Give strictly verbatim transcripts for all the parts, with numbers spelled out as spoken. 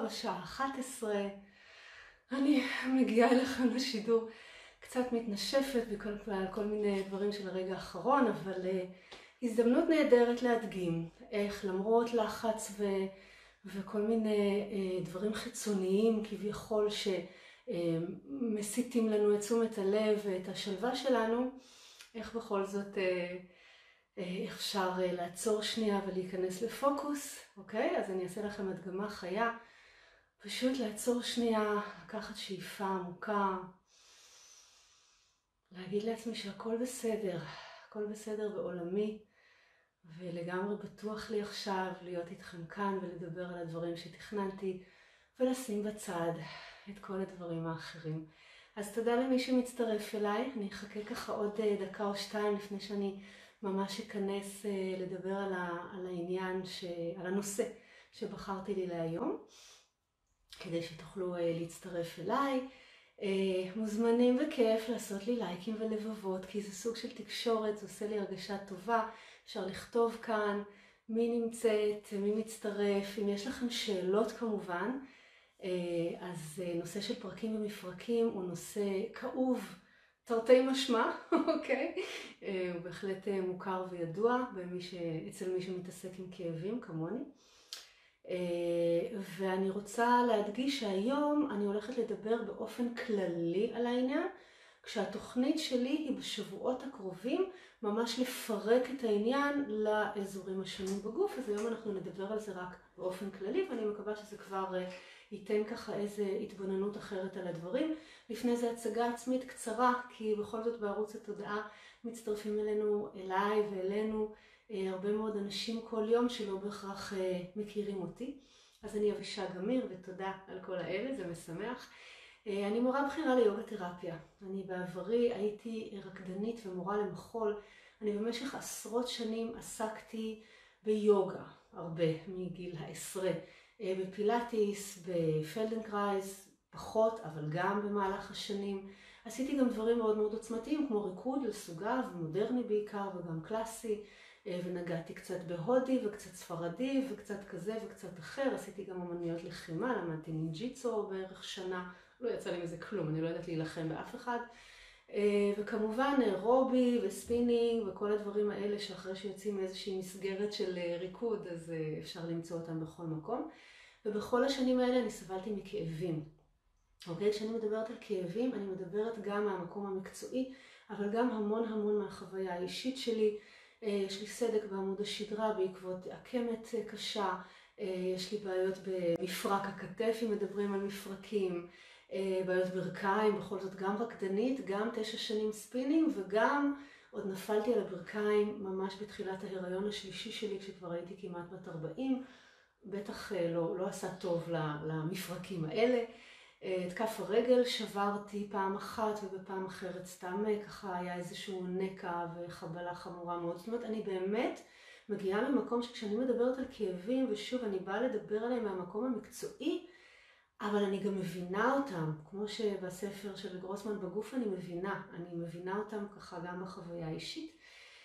טוב, השעה אחת עשרה, אני מגיעה אליכם לשידור קצת מתנשפת בכל כל, כל מיני דברים של הרגע האחרון, אבל uh, הזדמנות נהדרת להדגים איך למרות לחץ ו, וכל מיני uh, דברים חיצוניים כביכול שמסיתים לנו את תשומת הלב ואת השלווה שלנו, איך בכל זאת uh, אפשר uh, לעצור שנייה ולהיכנס לפוקוס, אוקיי? אז אני אעשה לכם הדגמה חיה. פשוט לעצור שנייה, לקחת שאיפה עמוקה, להגיד לעצמי שהכל בסדר, הכל בסדר בעולמי, ולגמרי בטוח לי עכשיו להיות איתכם כאן ולדבר על הדברים שתכננתי, ולשים בצד את כל הדברים האחרים. אז תודה למי שמצטרף אליי, אני אחכה ככה עוד דקה או שתיים לפני שאני ממש אכנס לדבר על, ה, על העניין, ש, על הנושא שבחרתי לי להיום. כדי שתוכלו uh, להצטרף אליי. Uh, מוזמנים וכיף לעשות לי לייקים ולבבות, כי זה סוג של תקשורת, זה עושה לי הרגשה טובה. אפשר לכתוב כאן מי נמצאת, מי מצטרף. אם יש לכם שאלות כמובן, uh, אז uh, נושא של פרקים ומפרקים הוא נושא כאוב, תרתי משמע, אוקיי? uh, הוא בהחלט uh, מוכר וידוע במי ש... אצל מי שמתעסק עם כאבים כמוני. ואני רוצה להדגיש שהיום אני הולכת לדבר באופן כללי על העניין, כשהתוכנית שלי היא בשבועות הקרובים ממש לפרק את העניין לאזורים השונים בגוף, אז היום אנחנו נדבר על זה רק באופן כללי, ואני מקווה שזה כבר ייתן ככה איזו התבוננות אחרת על הדברים. לפני זה הצגה עצמית קצרה, כי בכל זאת בערוץ התודעה מצטרפים אלינו, אליי ואלינו, הרבה מאוד אנשים כל יום שלא בהכרח מכירים אותי. אז אני אבישג אמיר ותודה על כל האלה, זה משמח. אני מורה בכירה ליוגה תרפיה. אני בעברי הייתי רקדנית ומורה למחול. אני במשך עשרות שנים עסקתי ביוגה, הרבה מגיל העשרה. בפילאטיס, בפלדנקרייז, פחות, אבל גם במהלך השנים. עשיתי גם דברים מאוד מאוד עוצמתיים, כמו ריקוד לסוגיו, מודרני בעיקר וגם קלאסי. ונגעתי קצת בהודי וקצת ספרדי וקצת כזה וקצת אחר. עשיתי גם אמנויות לחימה, למדתי נינג'יצו בערך שנה. לא יצא לי מזה כלום, אני לא יודעת להילחם באף אחד. וכמובן רובי וספינינג וכל הדברים האלה שאחרי שיוצאים מאיזושהי מסגרת של ריקוד, אז אפשר למצוא אותם בכל מקום. ובכל השנים האלה אני סבלתי מכאבים. אוקיי? כשאני מדברת על כאבים, אני מדברת גם מהמקום המקצועי, אבל גם המון המון מהחוויה האישית שלי. יש לי סדק בעמוד השדרה בעקבות עקמת קשה, יש לי בעיות במפרק הכתף אם מדברים על מפרקים, בעיות ברכיים, בכל זאת גם רקדנית, גם תשע שנים ספינינג, וגם עוד נפלתי על הברכיים ממש בתחילת ההיריון השלישי שלי כשכבר הייתי כמעט בת ארבעים, בטח לא, לא עשה טוב למפרקים האלה. את כף הרגל שברתי פעם אחת ובפעם אחרת סתם ככה היה איזשהו נקע וחבלה חמורה מאוד. זאת אומרת, אני באמת מגיעה ממקום שכשאני מדברת על כאבים, ושוב אני באה לדבר עליהם מהמקום המקצועי, אבל אני גם מבינה אותם, כמו שבספר של גרוסמן בגוף אני מבינה, אני מבינה אותם ככה גם בחוויה האישית.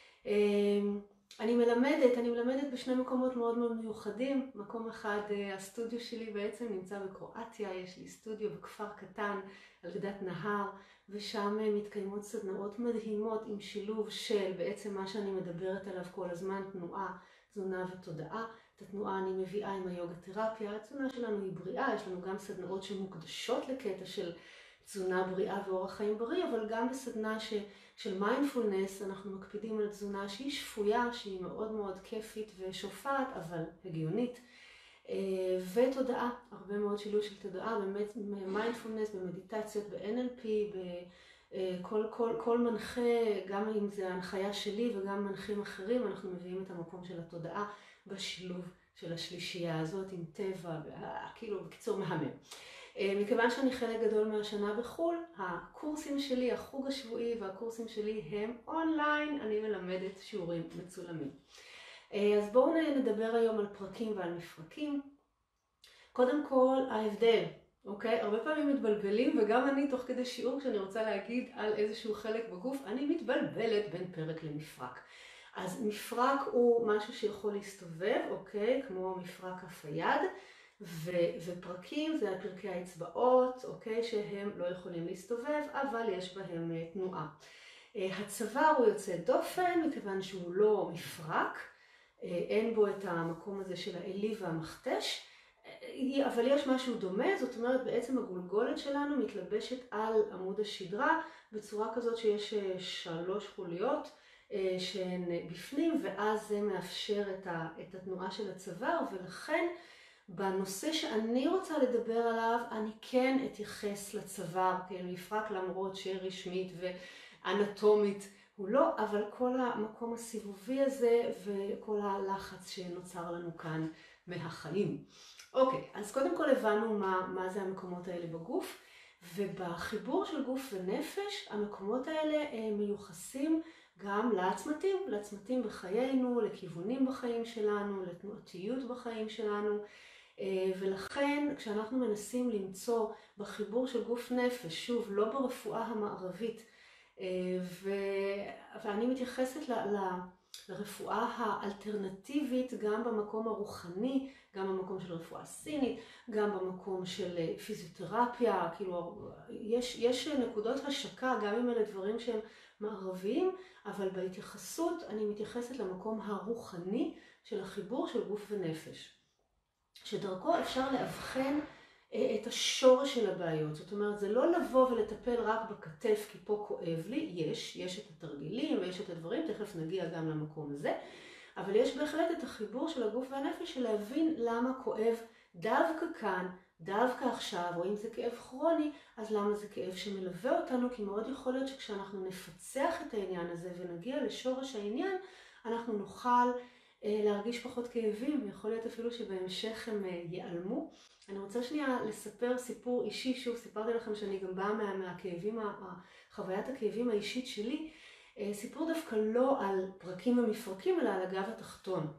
אני מלמדת, אני מלמדת בשני מקומות מאוד מאוד מיוחדים. מקום אחד, הסטודיו שלי בעצם נמצא בקרואטיה, יש לי סטודיו בכפר קטן על גדת נהר, ושם מתקיימות סדנאות מדהימות עם שילוב של בעצם מה שאני מדברת עליו כל הזמן, תנועה, תזונה ותודעה. את התנועה אני מביאה עם היוגה תרפיה, התזונה שלנו היא בריאה, יש לנו גם סדנאות שמוקדשות לקטע של תזונה בריאה ואורח חיים בריא, אבל גם בסדנה ש... של מיינדפולנס אנחנו מקפידים על תזונה שהיא שפויה, שהיא מאוד מאוד כיפית ושופעת, אבל הגיונית. ותודעה, הרבה מאוד שילוב של תודעה, באמת מיינדפולנס, במדיטציות, ב-אן אל פי, בכל כל, כל מנחה, גם אם זה ההנחיה שלי וגם מנחים אחרים, אנחנו מביאים את המקום של התודעה בשילוב של השלישייה הזאת עם טבע, כאילו בקיצור מהמם. מכיוון שאני חלק גדול מהשנה בחול, הקורסים שלי, החוג השבועי והקורסים שלי הם אונליין, אני מלמדת שיעורים מצולמים. אז בואו נדבר היום על פרקים ועל מפרקים. קודם כל, ההבדל, אוקיי? הרבה פעמים מתבלבלים, וגם אני תוך כדי שיעור כשאני רוצה להגיד על איזשהו חלק בגוף, אני מתבלבלת בין פרק למפרק. אז מפרק הוא משהו שיכול להסתובב, אוקיי? כמו מפרק כף היד. ו- ופרקים זה פרקי האצבעות, אוקיי, שהם לא יכולים להסתובב, אבל יש בהם uh, תנועה. Uh, הצוואר הוא יוצא דופן, מכיוון שהוא לא מפרק, uh, אין בו את המקום הזה של האלי והמכתש, uh, אבל יש משהו דומה, זאת אומרת בעצם הגולגולת שלנו מתלבשת על עמוד השדרה, בצורה כזאת שיש uh, שלוש חוליות, שהן בפנים, ואז זה מאפשר את התנועה של הצוואר, ולכן בנושא שאני רוצה לדבר עליו, אני כן אתייחס לצוואר, כן, מפרק למרות שרשמית ואנטומית הוא לא, אבל כל המקום הסיבובי הזה וכל הלחץ שנוצר לנו כאן מהחיים. אוקיי, אז קודם כל הבנו מה, מה זה המקומות האלה בגוף, ובחיבור של גוף ונפש, המקומות האלה מיוחסים גם לעצמתים, לעצמתים בחיינו, לכיוונים בחיים שלנו, לתנועתיות בחיים שלנו, ולכן כשאנחנו מנסים למצוא בחיבור של גוף נפש, שוב, לא ברפואה המערבית, ו... ואני מתייחסת ל... ל... לרפואה האלטרנטיבית גם במקום הרוחני, גם במקום של רפואה סינית, גם במקום של פיזיותרפיה, כאילו יש, יש נקודות השקה, גם אם אלה דברים שהם מערביים, אבל בהתייחסות אני מתייחסת למקום הרוחני של החיבור של גוף ונפש, שדרכו אפשר להבחן את השורש של הבעיות. זאת אומרת, זה לא לבוא ולטפל רק בכתף כי פה כואב לי, יש, יש את התרגילים ויש את הדברים, תכף נגיע גם למקום הזה, אבל יש בהחלט את החיבור של הגוף והנפש של להבין למה כואב דווקא כאן, דווקא עכשיו, או אם זה כאב כרוני, אז למה זה כאב שמלווה אותנו, כי מאוד יכול להיות שכשאנחנו נפצח את העניין הזה ונגיע לשורש העניין, אנחנו נוכל להרגיש פחות כאבים, יכול להיות אפילו שבהמשך הם ייעלמו. אני רוצה שנייה לספר סיפור אישי, שוב סיפרתי לכם שאני גם באה מה, מהכאבים, חוויית הכאבים האישית שלי, סיפור דווקא לא על פרקים ומפרקים, אלא על הגב התחתון.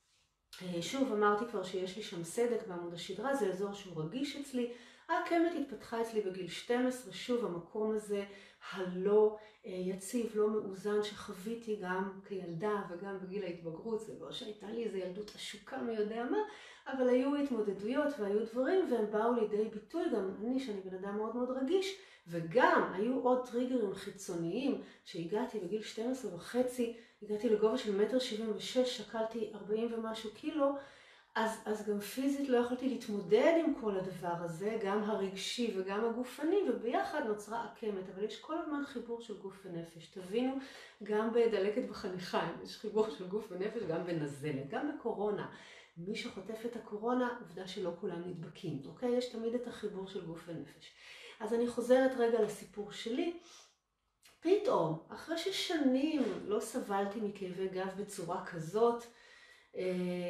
שוב אמרתי כבר שיש לי שם סדק בעמוד השדרה, זה אזור שהוא רגיש אצלי, העקמת התפתחה אצלי בגיל שתים עשרה, שוב המקום הזה הלא יציב, לא מאוזן שחוויתי גם כילדה וגם בגיל ההתבגרות, זה לא שהייתה לי איזו ילדות עשוקה מי יודע מה, אבל היו התמודדויות והיו דברים והם באו לידי ביטוי, גם אני שאני בן אדם מאוד מאוד רגיש, וגם היו עוד טריגרים חיצוניים שהגעתי בגיל שתים עשרה וחצי, הגעתי לגובה של מטר שבעים ושש, שקלתי ארבעים ומשהו קילו, אז, אז גם פיזית לא יכולתי להתמודד עם כל הדבר הזה, גם הרגשי וגם הגופני, וביחד נוצרה עקמת, אבל יש כל הזמן חיבור של גוף ונפש. תבינו, גם בדלקת בחניכיים יש חיבור של גוף ונפש, גם בנזלת, גם בקורונה. מי שחוטף את הקורונה, עובדה שלא כולם נדבקים, אוקיי? יש תמיד את החיבור של גוף ונפש. אז אני חוזרת רגע לסיפור שלי. פתאום, אחרי ששנים לא סבלתי מכאבי גב בצורה כזאת, אה,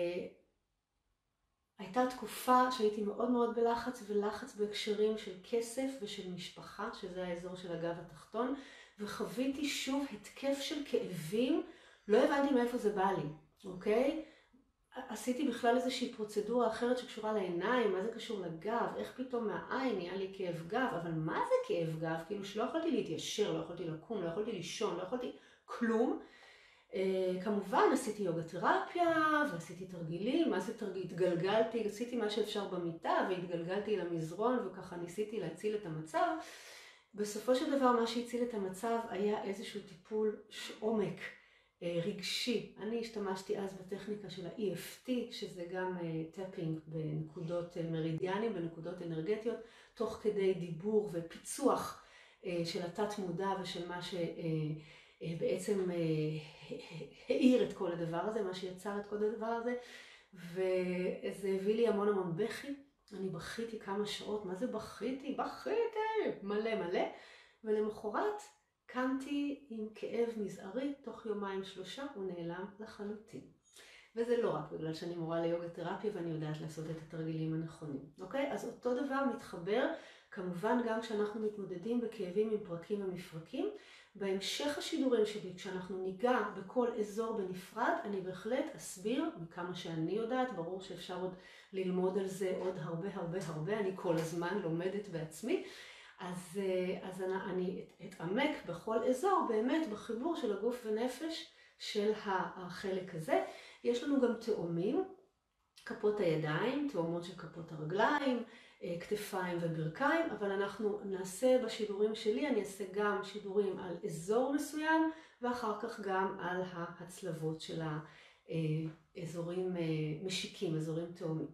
הייתה תקופה שהייתי מאוד מאוד בלחץ, ולחץ בהקשרים של כסף ושל משפחה, שזה האזור של הגב התחתון, וחוויתי שוב התקף של כאבים, לא הבנתי מאיפה זה בא לי, אוקיי? עשיתי בכלל איזושהי פרוצדורה אחרת שקשורה לעיניים, מה זה קשור לגב, איך פתאום מהעין נהיה לי כאב גב, אבל מה זה כאב גב? כאילו שלא יכולתי להתיישר, לא יכולתי לקום, לא יכולתי לישון, לא יכולתי כלום. כמובן עשיתי יוגה תרפיה ועשיתי תרגילים, מה זה תרגיל? התגלגלתי, עשיתי מה שאפשר במיטה והתגלגלתי למזרון וככה ניסיתי להציל את המצב. בסופו של דבר מה שהציל את המצב היה איזשהו טיפול עומק, רגשי. אני השתמשתי אז בטכניקה של ה-E F T, שזה גם טאפינג בנקודות מרידיאנים, בנקודות אנרגטיות, תוך כדי דיבור ופיצוח של התת מודע ושל מה שבעצם העיר את כל הדבר הזה, מה שיצר את כל הדבר הזה, וזה הביא לי המון המון בכי. אני בכיתי כמה שעות, מה זה בכיתי? בכיתי! מלא מלא. ולמחרת קמתי עם כאב מזערי, תוך יומיים שלושה הוא נעלם לחלוטין. וזה לא רק בגלל שאני מורה ליוגה תרפיה ואני יודעת לעשות את התרגילים הנכונים. אוקיי? אז אותו דבר מתחבר, כמובן גם כשאנחנו מתמודדים בכאבים עם פרקים ומפרקים. בהמשך השידורים שלי, כשאנחנו ניגע בכל אזור בנפרד, אני בהחלט אסביר מכמה שאני יודעת, ברור שאפשר עוד ללמוד על זה עוד הרבה הרבה הרבה, אני כל הזמן לומדת בעצמי. אז, אז אני, אני אתעמק בכל אזור באמת בחיבור של הגוף ונפש של החלק הזה. יש לנו גם תאומים, כפות הידיים, תאומות של כפות הרגליים, כתפיים וברכיים, אבל אנחנו נעשה בשידורים שלי, אני אעשה גם שידורים על אזור מסוים, ואחר כך גם על ההצלבות של האזורים משיקים, אזורים תאומים.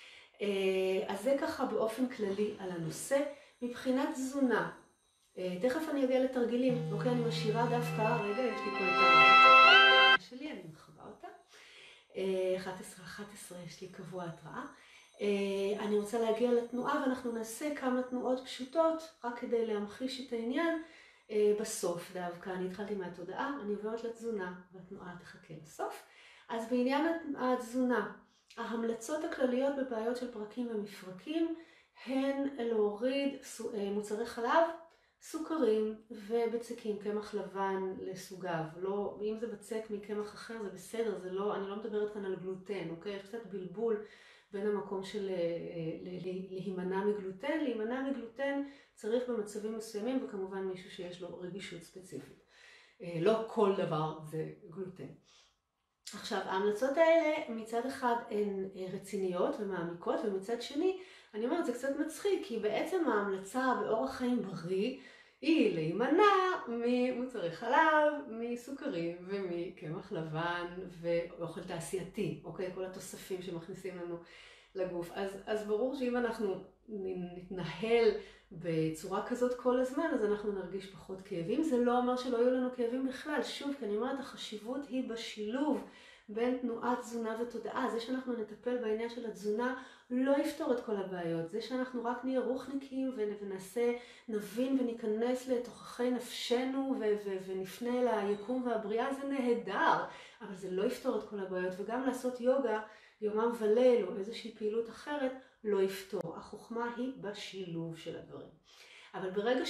אז זה ככה באופן כללי על הנושא. מבחינת תזונה, תכף אני אגיע לתרגילים, אוקיי, אני משאירה דווקא, רגע, יש לי פה את ההתראה שלי, אני מחווה אותה. אחת עשרה אחת עשרה יש לי קבוע התראה. אני רוצה להגיע לתנועה ואנחנו נעשה כמה תנועות פשוטות רק כדי להמחיש את העניין בסוף דווקא. אני התחלתי מהתודעה, אני עוברת לתזונה והתנועה תחכה לסוף. אז בעניין התזונה, ההמלצות הכלליות בבעיות של פרקים ומפרקים הן להוריד מוצרי חלב, סוכרים ובצקים, קמח לבן לסוגיו. לא, אם זה בצק מקמח אחר זה בסדר, זה לא, אני לא מדברת כאן על גלוטן, אוקיי? יש קצת בלבול בין המקום של להימנע מגלוטן. להימנע מגלוטן צריך במצבים מסוימים, וכמובן מישהו שיש לו רגישות ספציפית. לא כל דבר זה גלוטן. עכשיו, ההמלצות האלה מצד אחד הן רציניות ומעמיקות, ומצד שני, אני אומרת, זה קצת מצחיק, כי בעצם ההמלצה באורח חיים בריא היא להימנע ממוצרי חלב, מסוכרים ומקמח לבן ואוכל תעשייתי, אוקיי? כל התוספים שמכניסים לנו לגוף. אז, אז ברור שאם אנחנו נתנהל בצורה כזאת כל הזמן, אז אנחנו נרגיש פחות כאבים. זה לא אומר שלא יהיו לנו כאבים בכלל. שוב, כי אני אומרת, החשיבות היא בשילוב בין תנועת תזונה ותודעה. זה שאנחנו נטפל בעניין של התזונה לא יפתור את כל הבעיות. זה שאנחנו רק נהיה רוחניקים וננסה, נבין וניכנס לתוככי נפשנו ונפנה ליקום והבריאה, זה נהדר. אבל זה לא יפתור את כל הבעיות. וגם לעשות יוגה יומם וליל או איזושהי פעילות אחרת לא יפתור. החוכמה היא בשילוב של הדברים. אבל ברגע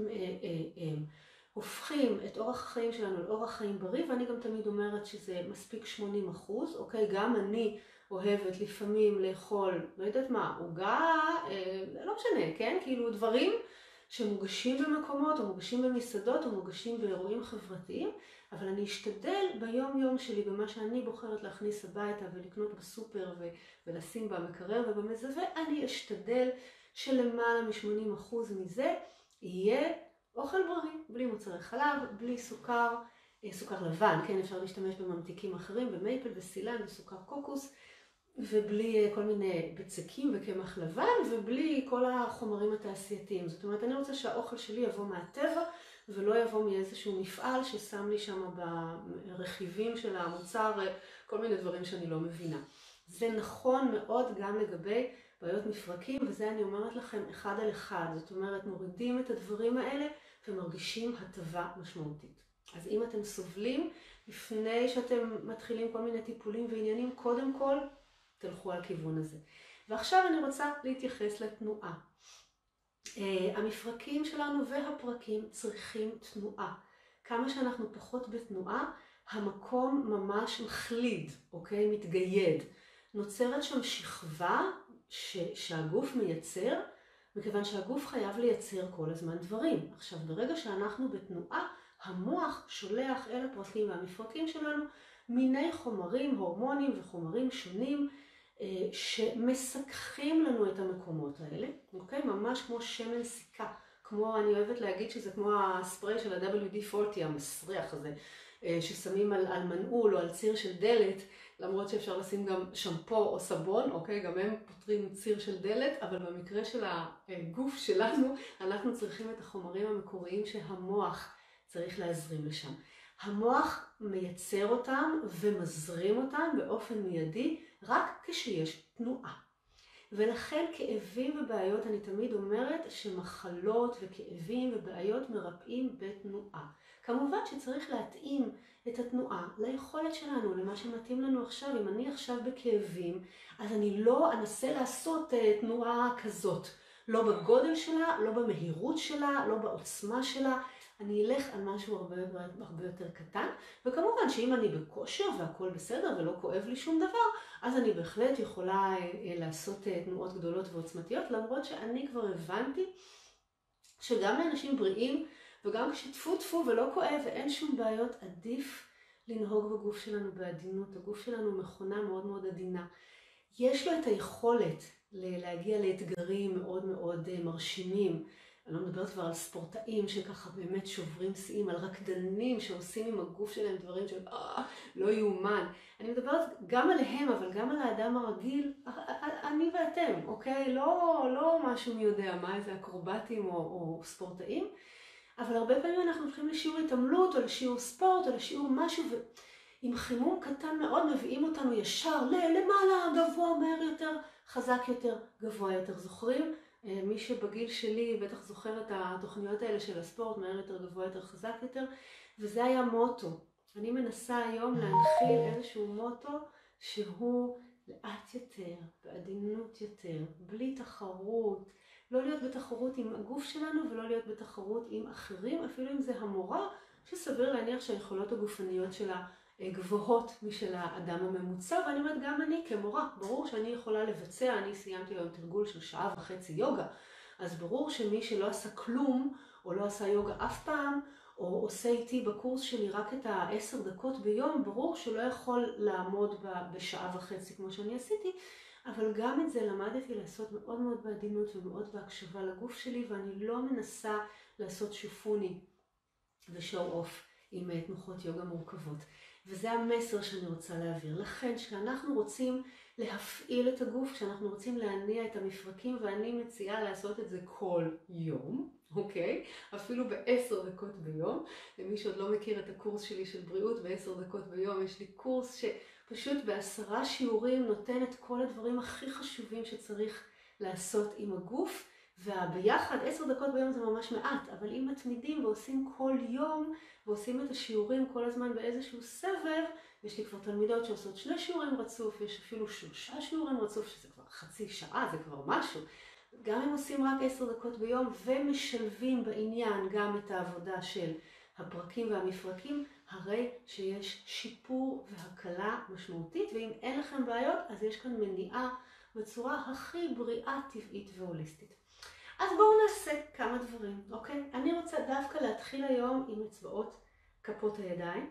שהופכים את אורח החיים שלנו לאורח חיים בריא, ואני גם תמיד אומרת שזה מספיק שמונים אחוז, אוקיי? גם אני אוהבת לפעמים לאכול, לא יודעת מה, עוגה, אה, לא משנה, כן? כאילו דברים שמוגשים במקומות, או מוגשים במסעדות, או מוגשים באירועים חברתיים, אבל אני אשתדל ביום יום שלי, במה שאני בוחרת להכניס הביתה ולקנות בסופר ו- ולשים במקרר ובמזווה, אני אשתדל שלמעלה מ-שמונים אחוז מזה יהיה אוכל בריא, בלי מוצרי חלב, בלי סוכר, סוכר לבן, כן, אפשר להשתמש בממתיקים אחרים, במייפל, בסילן, בסוכר קוקוס, ובלי כל מיני בצקים וקמח לבן, ובלי כל החומרים התעשייתיים. זאת אומרת, אני רוצה שהאוכל שלי יבוא מהטבע, ולא יבוא מאיזשהו מפעל ששם לי שם ברכיבים של המוצר כל מיני דברים שאני לא מבינה. זה נכון מאוד גם לגבי בעיות מפרקים, וזה אני אומרת לכם אחד על אחד. זאת אומרת, מורידים את הדברים האלה ומרגישים הטבה משמעותית. אז אם אתם סובלים, לפני שאתם מתחילים כל מיני טיפולים ועניינים, קודם כל תלכו על כיוון הזה. ועכשיו אני רוצה להתייחס לתנועה. המפרקים שלנו והפרקים צריכים תנועה. כמה שאנחנו פחות בתנועה, המקום ממש מחליד, אוקיי? מתגייד. נוצרת שם שכבה ש- שהגוף מייצר, מכיוון שהגוף חייב לייצר כל הזמן דברים. עכשיו, ברגע שאנחנו בתנועה, המוח שולח אל הפרקים והמפרקים שלנו מיני חומרים, הורמונים וחומרים שונים, שמסככים לנו את המקומות האלה, אוקיי? ממש כמו שמן סיכה, כמו, אני אוהבת להגיד שזה כמו הספרי של ה-דאבליו די ארבעים, המסריח הזה, ששמים על, על מנעול או על ציר של דלת, למרות שאפשר לשים גם שמפו או סבון, אוקיי? גם הם פותרים ציר של דלת, אבל במקרה של הגוף שלנו, אנחנו צריכים את החומרים המקוריים שהמוח צריך להזרים לשם. המוח מייצר אותם ומזרים אותם באופן מיידי רק כשיש תנועה. ולכן כאבים ובעיות, אני תמיד אומרת שמחלות וכאבים ובעיות מרפאים בתנועה. כמובן שצריך להתאים את התנועה ליכולת שלנו, למה שמתאים לנו עכשיו. אם אני עכשיו בכאבים, אז אני לא אנסה לעשות תנועה כזאת. לא בגודל שלה, לא במהירות שלה, לא בעוצמה שלה. אני אלך על משהו הרבה, הרבה יותר קטן, וכמובן שאם אני בכושר והכל בסדר ולא כואב לי שום דבר, אז אני בהחלט יכולה לעשות תנועות גדולות ועוצמתיות, למרות שאני כבר הבנתי שגם לאנשים בריאים, וגם כשטפו טפו ולא כואב ואין שום בעיות, עדיף לנהוג בגוף שלנו בעדינות. הגוף שלנו מכונה מאוד מאוד עדינה. יש לו את היכולת להגיע לאתגרים מאוד מאוד מרשימים. אני לא מדברת כבר על ספורטאים שככה באמת שוברים שיאים, על רקדנים שעושים עם הגוף שלהם דברים של אה, לא יאומן. אני מדברת גם עליהם, אבל גם על האדם הרגיל, אני ואתם, אוקיי? לא, לא משהו מי יודע מה, איזה אקרובטים או, או ספורטאים, אבל הרבה פעמים אנחנו הולכים לשיעור התעמלות או לשיעור ספורט או לשיעור משהו, ועם חימום קטן מאוד מביאים אותנו ישר למעלה, גבוה, מהר יותר, חזק יותר, גבוה יותר. זוכרים? מי שבגיל שלי בטח זוכר את התוכניות האלה של הספורט, מהר יותר, גבוה יותר, חזק יותר, וזה היה מוטו. אני מנסה היום להנחיל איזשהו מוטו שהוא לאט יותר, בעדינות יותר, בלי תחרות, לא להיות בתחרות עם הגוף שלנו ולא להיות בתחרות עם אחרים, אפילו אם זה המורה, שסביר להניח שהיכולות הגופניות שלה גבוהות משל האדם הממוצע, ואני אומרת גם אני כמורה, ברור שאני יכולה לבצע, אני סיימתי היום תרגול של שעה וחצי יוגה, אז ברור שמי שלא עשה כלום או לא עשה יוגה אף פעם, או עושה איתי בקורס שלי רק את העשר דקות ביום, ברור שלא יכול לעמוד בשעה וחצי כמו שאני עשיתי, אבל גם את זה למדתי לעשות מאוד מאוד בעדינות ומאוד בהקשבה לגוף שלי, ואני לא מנסה לעשות שופוני ושואו אוף עם תנוחות יוגה מורכבות. וזה המסר שאני רוצה להעביר. לכן, כשאנחנו רוצים להפעיל את הגוף, כשאנחנו רוצים להניע את המפרקים, ואני מציעה לעשות את זה כל יום, אוקיי? אפילו בעשר דקות ביום. למי שעוד לא מכיר את הקורס שלי של בריאות, בעשר דקות ביום יש לי קורס שפשוט בעשרה שיעורים נותן את כל הדברים הכי חשובים שצריך לעשות עם הגוף, וביחד עשר דקות ביום זה ממש מעט, אבל אם מתמידים ועושים כל יום, ועושים את השיעורים כל הזמן באיזשהו סבב, יש לי כבר תלמידות שעושות שני שיעורים רצוף, יש אפילו שלושה שיעורים רצוף, שזה כבר חצי שעה, זה כבר משהו. גם אם עושים רק עשר דקות ביום ומשלבים בעניין גם את העבודה של הפרקים והמפרקים, הרי שיש שיפור והקלה משמעותית, ואם אין לכם בעיות, אז יש כאן מניעה בצורה הכי בריאה, טבעית והוליסטית. אז בואו נעשה כמה דברים, אוקיי? אני רוצה דווקא להתחיל היום עם אצבעות כפות הידיים.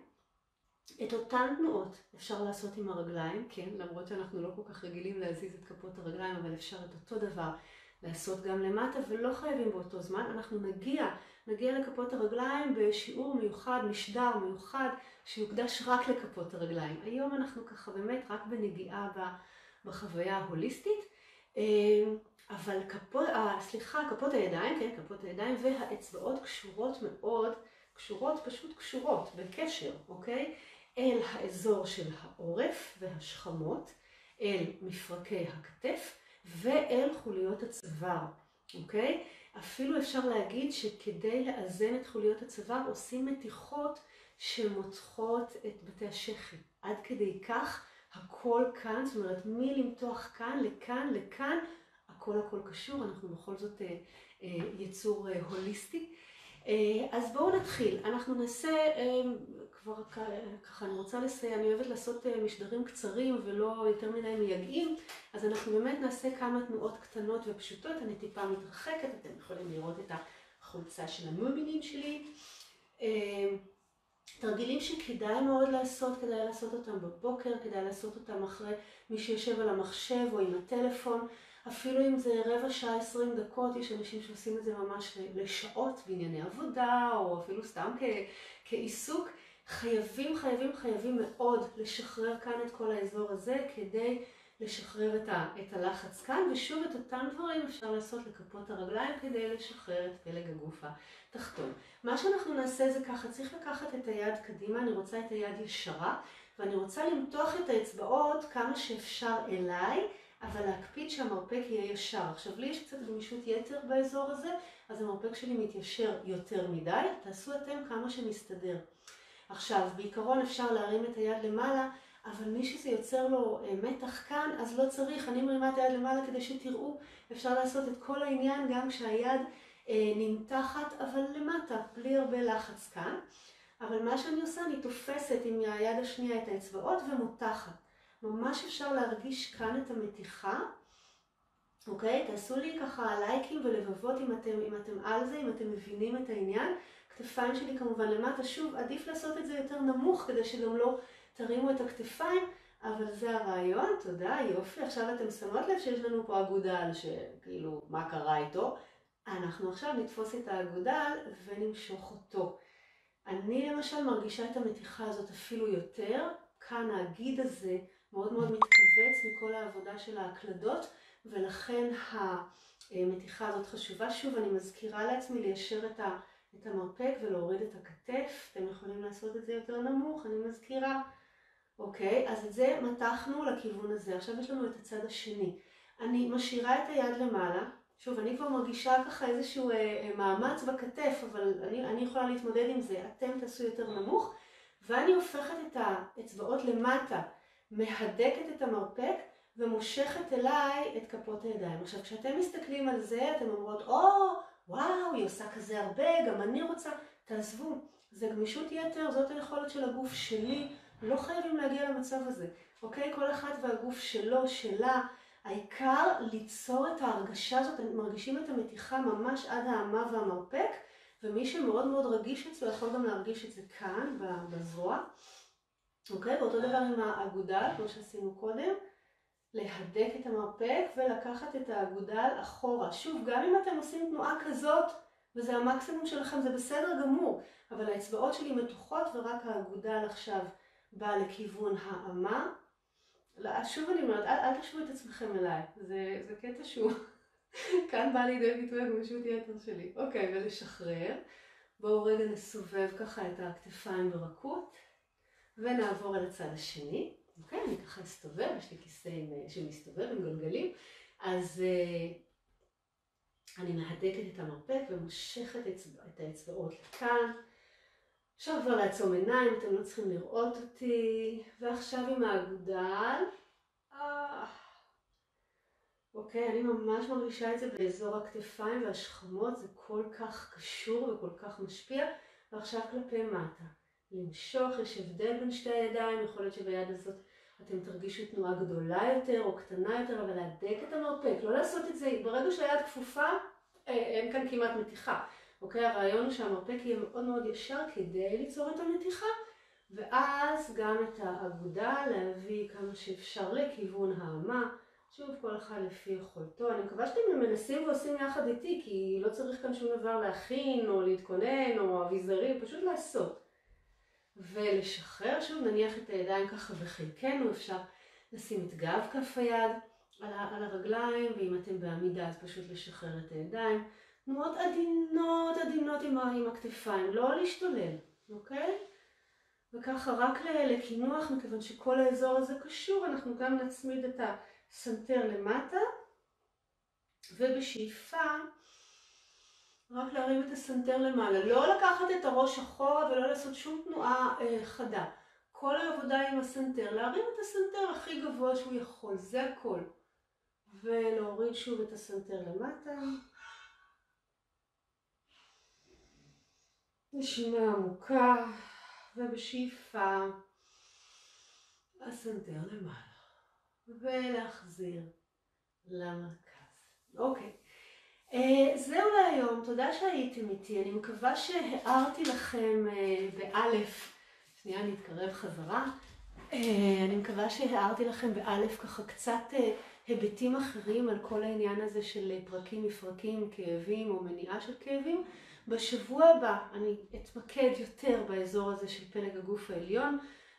את אותן תנועות אפשר לעשות עם הרגליים, כן? למרות שאנחנו לא כל כך רגילים להזיז את כפות הרגליים, אבל אפשר את אותו דבר לעשות גם למטה, ולא חייבים באותו זמן. אנחנו נגיע, נגיע לכפות הרגליים בשיעור מיוחד, משדר מיוחד, שיוקדש רק לכפות הרגליים. היום אנחנו ככה באמת רק בנגיעה בחוויה ההוליסטית. אבל כפות, סליחה, כפות הידיים, כן, כפות הידיים והאצבעות קשורות מאוד, קשורות, פשוט קשורות, בקשר, אוקיי? אל האזור של העורף והשכמות, אל מפרקי הכתף ואל חוליות הצוואר, אוקיי? אפילו אפשר להגיד שכדי לאזן את חוליות הצוואר עושים מתיחות שמותחות את בתי השכי. עד כדי כך הכל כאן, זאת אומרת מי למתוח כאן, לכאן, לכאן, הכל הכל קשור, אנחנו בכל זאת אה, אה, יצור אה, הוליסטי. אה, אז בואו נתחיל, אנחנו נעשה, אה, כבר ככה אני רוצה לסיים, אני אוהבת לעשות אה, משדרים קצרים ולא יותר מדי מייגעים, אז אנחנו באמת נעשה כמה תנועות קטנות ופשוטות, אני טיפה מתרחקת, אתם יכולים לראות את החולצה של המובינים שלי. אה, תרגילים שכדאי מאוד לעשות, כדאי לעשות אותם בבוקר, כדאי לעשות אותם אחרי מי שיושב על המחשב או עם הטלפון, אפילו אם זה רבע שעה, עשרים דקות, יש אנשים שעושים את זה ממש לשעות בענייני עבודה, או אפילו סתם כ- כעיסוק. חייבים, חייבים, חייבים מאוד לשחרר כאן את כל האזור הזה, כדי לשחרר את, ה- את הלחץ כאן, ושוב את אותם דברים אפשר לעשות לכפות הרגליים, כדי לשחרר את פלג הגוף התחתון. מה שאנחנו נעשה זה ככה, צריך לקחת את היד קדימה, אני רוצה את היד ישרה, ואני רוצה למתוח את האצבעות כמה שאפשר אליי, אבל להקפיד שהמרפק יהיה ישר. עכשיו, לי יש קצת גמישות יתר באזור הזה, אז המרפק שלי מתיישר יותר מדי. תעשו אתם כמה שמסתדר. עכשיו, בעיקרון אפשר להרים את היד למעלה, אבל מי שזה יוצר לו מתח כאן, אז לא צריך. אני מרימה את היד למעלה כדי שתראו. אפשר לעשות את כל העניין גם כשהיד אה, נמתחת, אבל למטה, בלי הרבה לחץ כאן. אבל מה שאני עושה, אני תופסת עם היד השנייה את האצבעות ומותחת. ממש אפשר להרגיש כאן את המתיחה, אוקיי? תעשו לי ככה לייקים ולבבות אם אתם, אם אתם על זה, אם אתם מבינים את העניין. כתפיים שלי כמובן למטה, שוב, עדיף לעשות את זה יותר נמוך כדי שגם לא תרימו את הכתפיים, אבל זה הרעיון, תודה, יופי. עכשיו אתם שמות לב שיש לנו פה אגודל, שכאילו, מה קרה איתו? אנחנו עכשיו נתפוס את האגודל ונמשוך אותו. אני למשל מרגישה את המתיחה הזאת אפילו יותר. כאן הגיד הזה מאוד מאוד מתכווץ מכל העבודה של ההקלדות, ולכן המתיחה הזאת חשובה. שוב, אני מזכירה לעצמי ליישר את, ה, את המרפק ולהוריד את הכתף. אתם יכולים לעשות את זה יותר נמוך, אני מזכירה. אוקיי, אז את זה מתחנו לכיוון הזה. עכשיו יש לנו את הצד השני. אני משאירה את היד למעלה. שוב, אני כבר מרגישה ככה איזשהו אה, מאמץ בכתף, אבל אני, אני יכולה להתמודד עם זה. אתם תעשו יותר נמוך. ואני הופכת את האצבעות למטה, מהדקת את המרפק ומושכת אליי את כפות הידיים. עכשיו, כשאתם מסתכלים על זה, אתם אומרות, או, וואו, היא עושה כזה הרבה, גם אני רוצה. תעזבו, זה גמישות יתר, זאת היכולת של הגוף שלי. לא חייבים להגיע למצב הזה, אוקיי? כל אחד והגוף שלו, שלה. העיקר ליצור את ההרגשה הזאת, מרגישים את המתיחה ממש עד האמה והמרפק, ומי שמאוד מאוד רגיש אצלו יכול גם להרגיש את זה כאן, בזרוע. אוקיי? ואותו דבר עם האגודל, כמו שעשינו קודם, להדק את המרפק ולקחת את האגודל אחורה. שוב, גם אם אתם עושים תנועה כזאת, וזה המקסימום שלכם, זה בסדר גמור, אבל האצבעות שלי מתוחות ורק האגודל עכשיו בא לכיוון האמה. שוב אני אומרת, אל, אל תשמעו את עצמכם אליי, זה, זה קטע שהוא, כאן בא לידי ביטוי הגמישות יתר שלי. אוקיי, ולשחרר. בואו רגע נסובב ככה את הכתפיים ברכות, ונעבור אל הצד השני. אוקיי, אני ככה אסתובב, יש לי כיסא שמסתובב עם גלגלים, אז אני מהדקת את המרפק ומושכת את האצבעות לכאן. עכשיו כבר לעצום עיניים, אתם לא צריכים לראות אותי. ועכשיו עם האגודל. אה. אוקיי, אני ממש מרגישה את זה באזור הכתפיים והשכמות, זה כל כך קשור וכל כך משפיע. ועכשיו כלפי מטה. למשוך, יש הבדל בין שתי הידיים, יכול להיות שביד הזאת אתם תרגישו תנועה גדולה יותר או קטנה יותר, אבל להדק את המרפק, לא לעשות את זה, ברגע שהיד כפופה, אין כאן כמעט מתיחה. אוקיי, הרעיון הוא שהמרפק יהיה מאוד מאוד ישר כדי ליצור את המתיחה, ואז גם את האגודה להביא כמה שאפשר לכיוון האמה. שוב, כל אחד לפי יכולתו. אני מקווה שאתם מנסים ועושים יחד איתי, כי לא צריך כאן שום דבר להכין או להתכונן או אביזרים, פשוט לעשות. ולשחרר, שוב נניח את הידיים ככה בחלקנו, אפשר לשים את גב כף היד על, על הרגליים, ואם אתם בעמידה אז פשוט לשחרר את הידיים. תנועות עדינות, עדינות עם, עם הכתפיים, לא להשתולל, אוקיי? וככה רק לכינוח, מכיוון שכל האזור הזה קשור, אנחנו גם נצמיד את הסנטר למטה, ובשאיפה רק להרים את הסנטר למעלה. לא לקחת את הראש אחורה ולא לעשות שום תנועה אה, חדה. כל העבודה עם הסנטר, להרים את הסנטר הכי גבוה שהוא יכול, זה הכל. ולהוריד שוב את הסנטר למטה. נשימה עמוקה, ובשאיפה הסנטר למעלה. ולהחזיר למרכז. אוקיי. Uh, זהו להיום, תודה שהייתם איתי, אני מקווה שהערתי לכם uh, באלף, שנייה אני אתקרב חזרה, uh, אני מקווה שהערתי לכם באלף ככה קצת uh, היבטים אחרים על כל העניין הזה של פרקים מפרקים, כאבים או מניעה של כאבים. בשבוע הבא אני אתמקד יותר באזור הזה של פלג הגוף העליון,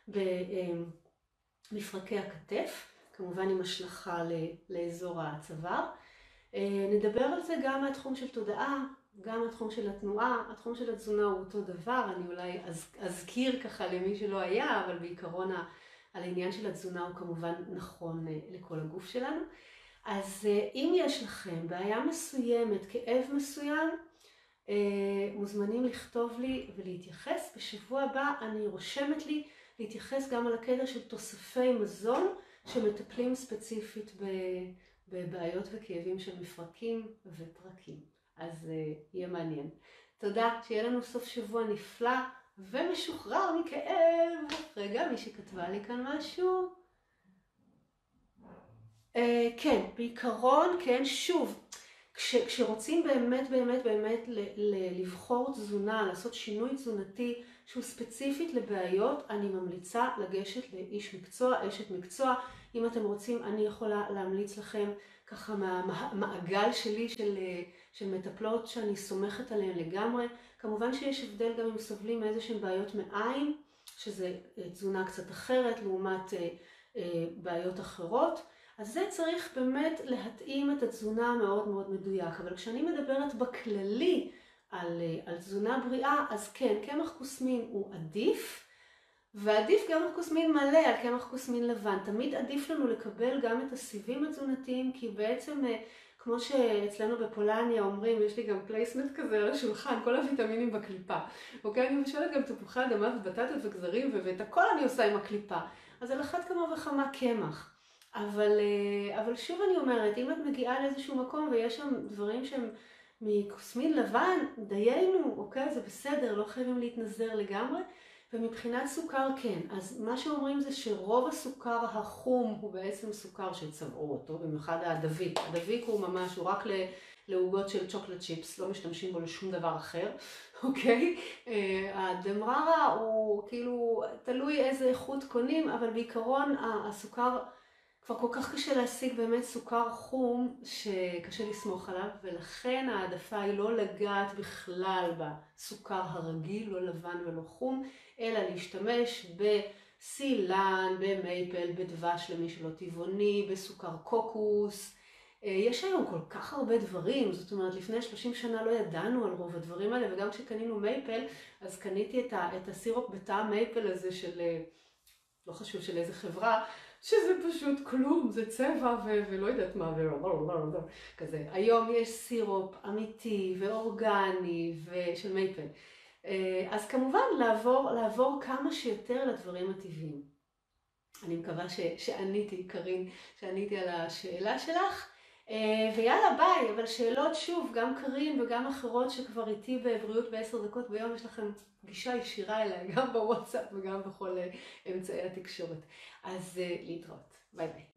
במפרקי הכתף, כמובן עם השלכה לאזור הצוואר. נדבר על זה גם מהתחום של תודעה, גם מהתחום של התנועה, התחום של התזונה הוא אותו דבר, אני אולי אזכיר ככה למי שלא היה, אבל בעיקרון על העניין של התזונה הוא כמובן נכון לכל הגוף שלנו. אז אם יש לכם בעיה מסוימת, כאב מסוים, מוזמנים לכתוב לי ולהתייחס. בשבוע הבא אני רושמת לי להתייחס גם על הקטע של תוספי מזון שמטפלים ספציפית בבעיות וכאבים של מפרקים ופרקים. אז יהיה מעניין. תודה, שיהיה לנו סוף שבוע נפלא ומשוחרר מכאב. רגע, מי שכתבה לי כאן משהו? אה, כן, בעיקרון, כן, שוב. כש, כשרוצים באמת באמת באמת ל, ל, לבחור תזונה, לעשות שינוי תזונתי שהוא ספציפית לבעיות, אני ממליצה לגשת לאיש מקצוע, אשת מקצוע. אם אתם רוצים, אני יכולה להמליץ לכם ככה מהמעגל שלי של, של מטפלות שאני סומכת עליהן לגמרי. כמובן שיש הבדל גם אם סובלים מאיזשהם בעיות מעיים, שזה תזונה קצת אחרת לעומת בעיות אחרות. אז זה צריך באמת להתאים את התזונה מאוד מאוד מדויק. אבל כשאני מדברת בכללי על, על תזונה בריאה, אז כן, קמח כוסמין הוא עדיף, ועדיף קמח כוסמין מלא על קמח כוסמין לבן. תמיד עדיף לנו לקבל גם את הסיבים התזונתיים, כי בעצם, כמו שאצלנו בפולניה אומרים, יש לי גם פלייסמנט כזה על השולחן, כל הוויטמינים בקליפה. אוקיי, אני משלת גם תפוחי אדמה ובטטות וגזרים, ואת הכל אני עושה עם הקליפה. אז על אחת כמה וכמה קמח. אבל, אבל שוב אני אומרת, אם את מגיעה לאיזשהו מקום ויש שם דברים שהם מכוסמין לבן, דיינו, אוקיי, זה בסדר, לא חייבים להתנזר לגמרי. ומבחינת סוכר כן, אז מה שאומרים זה שרוב הסוכר החום הוא בעצם סוכר שצבעו אותו, במיוחד הדביק. הדביק הוא ממש, הוא רק לעוגות של צ'וקולד צ'יפס, לא משתמשים בו לשום דבר אחר, אוקיי? הדמררה הוא כאילו תלוי איזה איכות קונים, אבל בעיקרון הסוכר, כבר כל כך קשה להשיג באמת סוכר חום שקשה לסמוך עליו, ולכן העדפה היא לא לגעת בכלל בסוכר הרגיל, לא לבן ולא חום, אלא להשתמש בסילן, במייפל, בדבש למי שלא טבעוני, בסוכר קוקוס. יש היום כל כך הרבה דברים, זאת אומרת לפני שלושים שנה לא ידענו על רוב הדברים האלה, וגם כשקנינו מייפל, אז קניתי את, ה, את הסירופ בטעם מייפל הזה של, לא חשוב של איזה חברה, שזה פשוט כלום, זה צבע ו- ולא יודעת מה, כזה. היום יש סירופ אמיתי ואורגני ושל מייפל. אז כמובן לעבור, לעבור כמה שיותר לדברים הטבעיים. אני מקווה ש- שעניתי, קרין, שעניתי על השאלה שלך. ויאללה ביי, אבל שאלות שוב, גם קרין וגם אחרות שכבר איתי בבריאות בעשר דקות ביום, יש לכם פגישה ישירה אליי, גם בוואטסאפ וגם בכל אמצעי התקשורת. אז להתראות, ביי ביי.